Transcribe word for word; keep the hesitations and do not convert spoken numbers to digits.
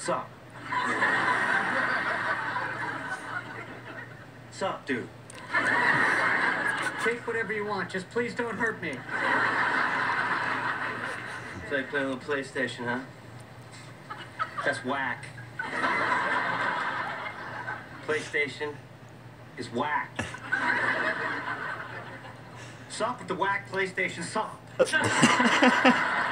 Sup? Sup, dude? Take whatever you want, just please don't hurt me. So you play a little PlayStation, huh? That's whack. PlayStation is whack. Sup with the whack PlayStation sup.